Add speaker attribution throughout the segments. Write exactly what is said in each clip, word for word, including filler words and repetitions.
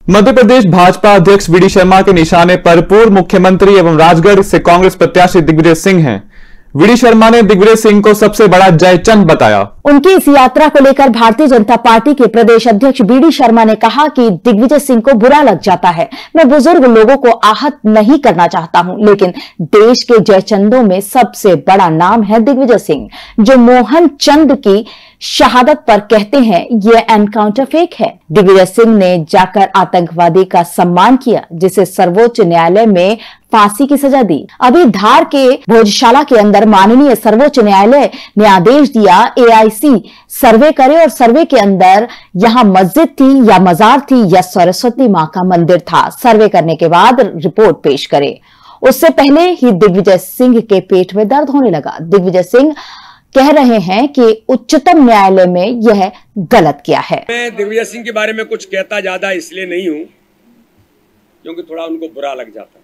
Speaker 1: मध्य प्रदेश भाजपा अध्यक्ष we D Sharma के निशाने पर पूर्व मुख्यमंत्री एवं राजगढ़ से कांग्रेस प्रत्याशी दिग्विजय सिंह हैं। वी डी शर्मा ने दिग्विजय सिंह को सबसे बड़ा जयचंद बताया।
Speaker 2: उनकी इस यात्रा को लेकर भारतीय जनता पार्टी के प्रदेश अध्यक्ष वी डी शर्मा ने कहा कि दिग्विजय सिंह को बुरा लग जाता है। मैं बुजुर्ग लोगों को आहत नहीं करना चाहता हूं, लेकिन देश के जयचंदों में सबसे बड़ा नाम है दिग्विजय सिंह, जो मोहन चंद की शहादत पर कहते हैं यह एनकाउंटर फेक है। दिग्विजय सिंह ने जाकर आतंकवादी का सम्मान किया, जिसे सर्वोच्च न्यायालय में फांसी की सजा दी। अभी धार के भोजशाला के अंदर माननीय सर्वोच्च न्यायालय ने आदेश दिया ए आई सी सर्वे करे, और सर्वे के अंदर यहां मस्जिद थी या मजार थी या सरस्वती मां का मंदिर था। सर्वे करने के बाद रिपोर्ट पेश करे। उससे पहले ही दिग्विजय सिंह के पेट में दर्द होने लगा। दिग्विजय सिंह कह रहे हैं कि उच्चतम न्यायालय में यह गलत किया है।
Speaker 3: मैं दिग्विजय सिंह के बारे में कुछ कहता ज्यादा इसलिए नहीं हूं क्योंकि थोड़ा उनको बुरा लग जाता है,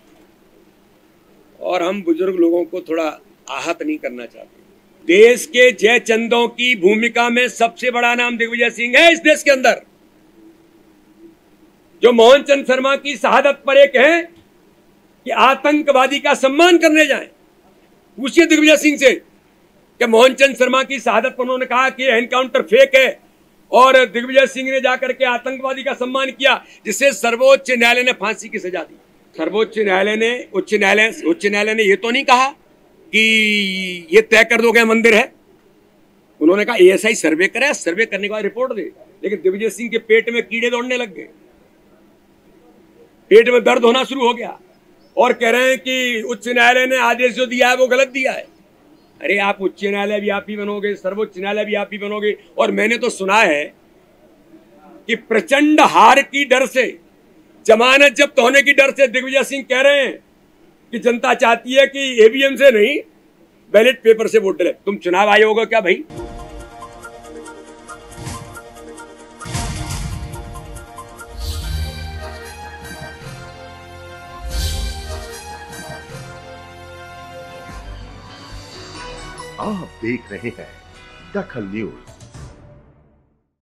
Speaker 3: और हम बुजुर्ग लोगों को थोड़ा आहत नहीं करना चाहते। देश के जयचंदों की भूमिका में सबसे बड़ा नाम दिग्विजय सिंह है इस देश के अंदर, जो मोहन चंद शर्मा की शहादत पर एक है कि आतंकवादी का सम्मान करने जाएं। पूछिए दिग्विजय सिंह से कि मोहन चंद शर्मा की शहादत पर उन्होंने कहा कि एनकाउंटर फेक है, और दिग्विजय सिंह ने जाकर के आतंकवादी का सम्मान किया, जिससे सर्वोच्च न्यायालय ने फांसी की सजा दी। सर्वोच्च न्यायालय ने उच्च न्यायालय उच्च न्यायालय ने यह तो नहीं कहा कि ये तय कर दो गए मंदिर है। उन्होंने कहा ए एस आई सर्वे करे, सर्वे करने के बाद रिपोर्ट दे। लेकिन दिग्विजय सिंह के पेट में कीड़े दौड़ने लग गए, पेट में दर्द होना शुरू हो गया, और कह रहे हैं कि उच्च न्यायालय ने आदेश जो दिया है वो गलत दिया है। अरे आप उच्च न्यायालय भी आप ही बनोगे, सर्वोच्च न्यायालय भी आप ही बनोगे। और मैंने तो सुना है कि प्रचंड हार की डर से, जमानत जब्त होने की डर से दिग्विजय सिंह कह रहे हैं कि जनता चाहती है कि ए वी एम से नहीं, बैलेट पेपर से वोट डाले। तुम चुनाव आयोग हो क्या भाई?
Speaker 4: आप देख रहे हैं दखल न्यूज।